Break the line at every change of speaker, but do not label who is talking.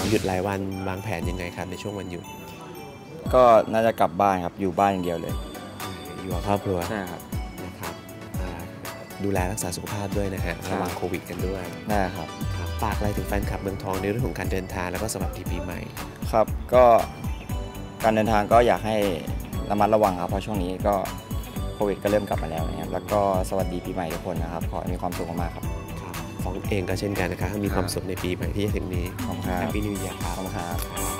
หยุดหลายวันวางแผนยังไงครับในช่วงวันหยุด
ก็น่าจะกลับบ้านครับอยู่บ้านอย่างเดียวเลย
อยู่กับครอบครัว
ใช่ครับ
นะครับดูแลรักษาสุขภาพด้วยนะฮะระวังโควิดกันด้วย
ได้ครับ
ฝากอะไรถึงแฟนคลับเมืองทองในเรื่องของการเดินทางแล้วก็สวัสดีปีใหม่
ครับก็การเดินทางก็อยากให้ระมัดระวังครับเพราะช่วงนี้ก็โควิดก็เริ่มกลับมาแล้วนะครับแล้วก็สวัสดีปีใหม่ทุกคนนะครับขอให้มีความสุขมากๆครับ
ฟ้องเองก็เช่นกันนะครับมีความสุขในปีใหม่ที่จะถึงนี้
ขอบคุณครับ
Happy New Year ครับ
ขอบคุณครับ